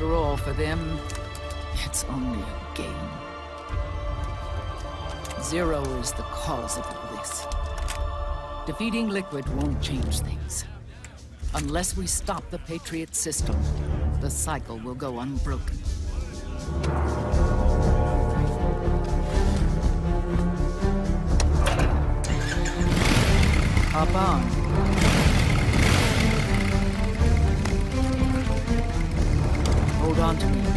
After all, for them, it's only a game. Zero is the cause of all this. Defeating Liquid won't change things. Unless we stop the Patriot system, the cycle will go unbroken. Hop on. Hold on to me.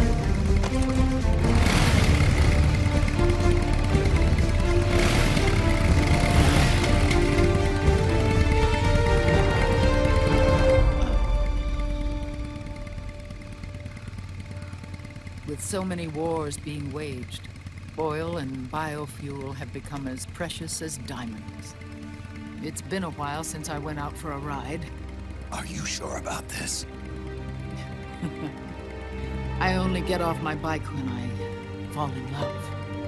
With so many wars being waged, oil and biofuel have become as precious as diamonds. It's been a while since I went out for a ride. Are you sure about this? I only get off my bike when I fall in love.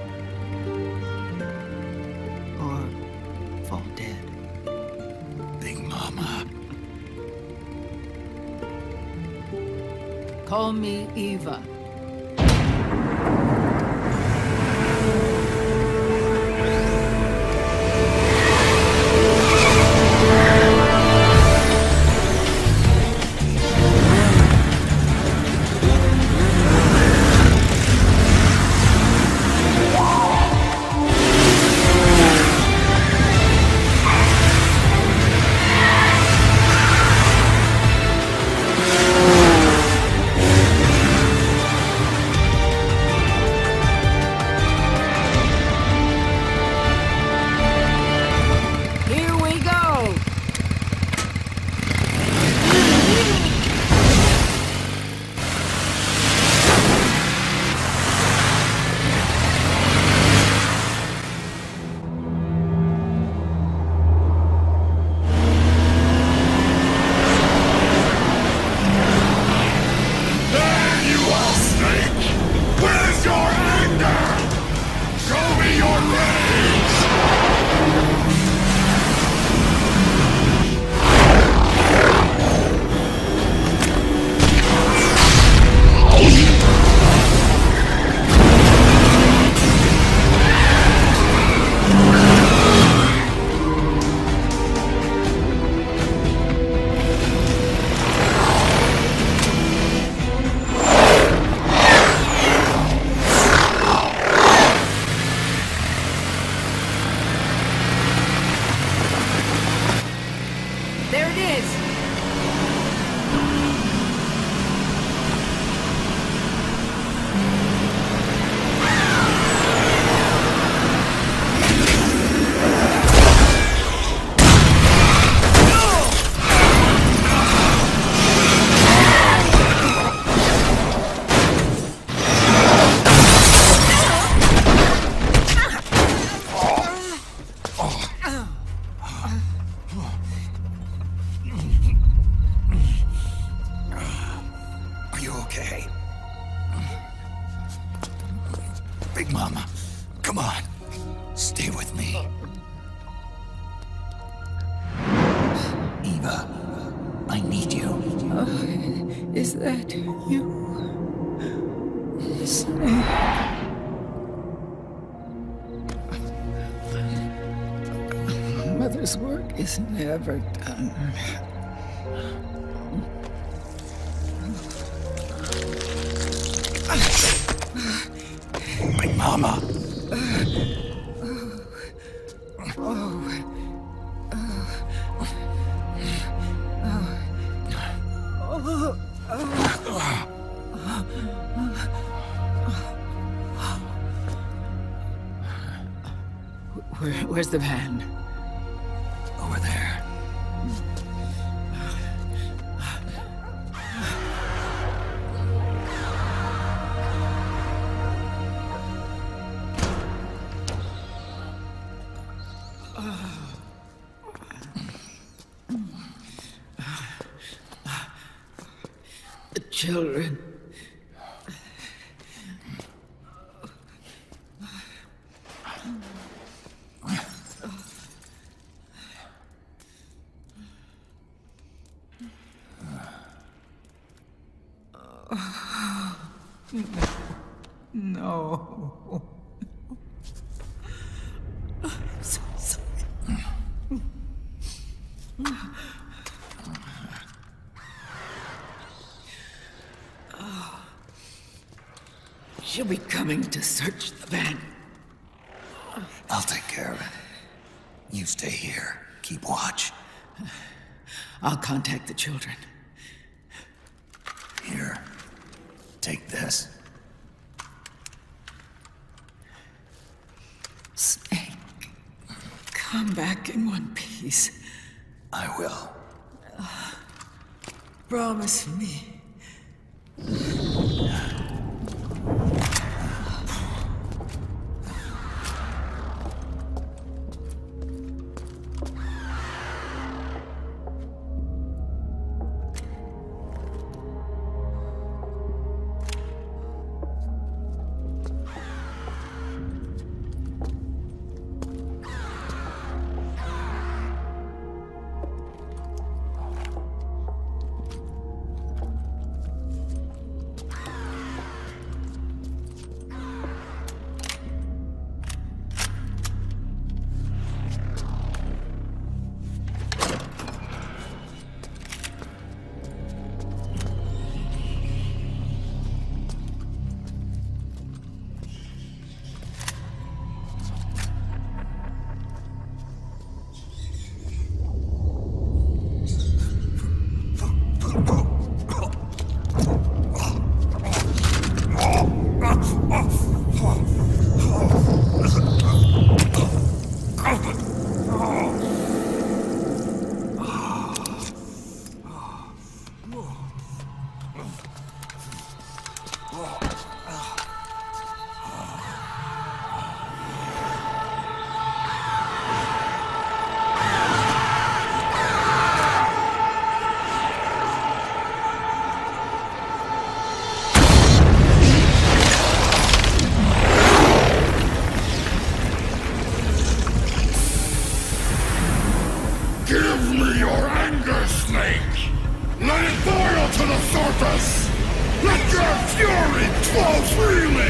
Or fall dead. Big Mama. Call me Eva. Big Mama, come on. Stay with me. Eva, I need you. Oh, is that you? Snake. Mother's work is never done. Big Mama. Where's the van? Over there. The children. No. I'm so sorry. She'll be coming to search the van. I'll take care of it. You stay here. Keep watch. I'll contact the children. Here. Take this. Snake, come back in one piece. I will. Promise me. Give me your anger, Snake! Let it boil to the surface! Let your fury flow freely!